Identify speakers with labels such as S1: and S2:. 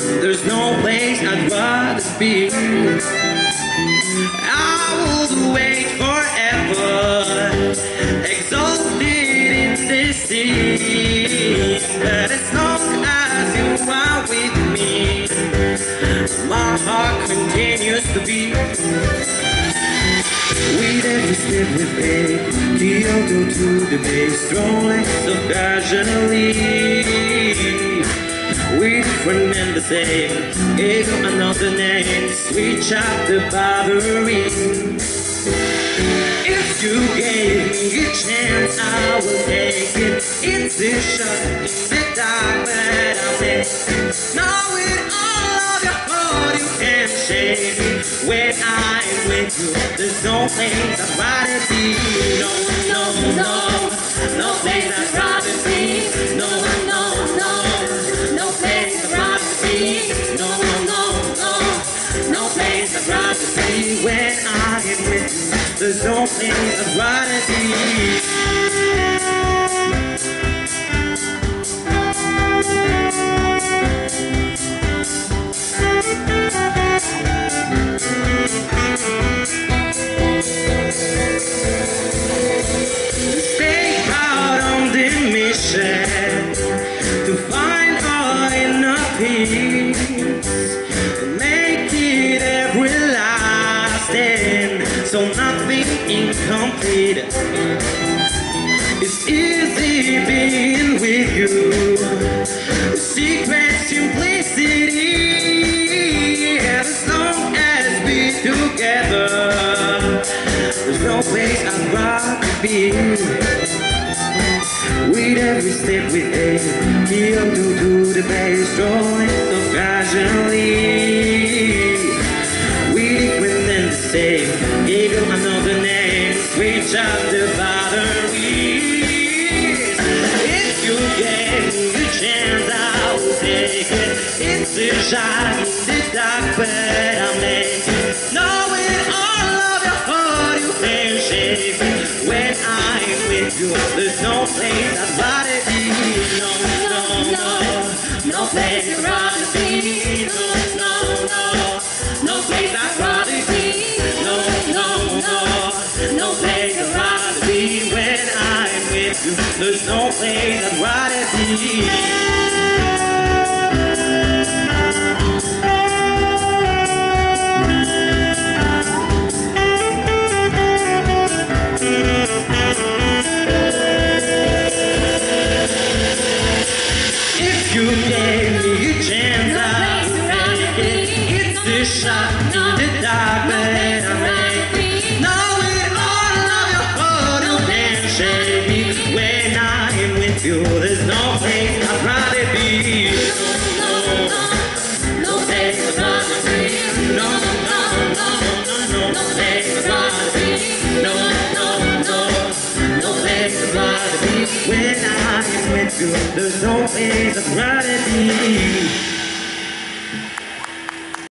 S1: There's no place I'd rather be. I would wait forever, exalted in this sea. But as long as you are with me, my heart continues to beat. With every step we take, Kyoto to the bay, strolling so casually. We different and the same, gave another name, sweet chapter Barbary. If you gave me a chance, I will take it. It's a shot in the dark that I'll take. Knowing all of your heart, you can't shake it. When I'm with you, there's no place I'd rather be. No, no, no, no place I'd rather be. No, no, no, no place I'd rather be. No, no, no, no place I'd rather be. When I am with you, there's no place I'd rather be. Stay out on the mission to find our inner peace, make it everlasting, so nothing incomplete. It's easy being with you, the secret simplicity. As long as we're together, there's no place I'd rather be. With every step we take, Kyoto to the bay, strolling so casually. We different and the same, gave you another name, sweet chapter Barbary. If you gave me a chance, I would take it. It's a shot in the dark, but I'll make it. Knowing all of your heart, you can't shake it. When I'm with you, there's no place I'd rather be. No, no, no, no place I'd rather be. No, no, no, no place I'd rather be. No, no, no, no place I'd rather be. When I'm with you, there's no place I'd rather be. You gave me a chance, I'll take it. It's a shot in the dark, but I'll make it. Knowing all of your heart, you can't shake me. When I'm with you, there's no place I'd rather be. No, no, no place I'd rather be. No, no, no, no place I'd rather be. No, no, no, no place I'd rather be. When I'm with you, there's no place I'd rather be.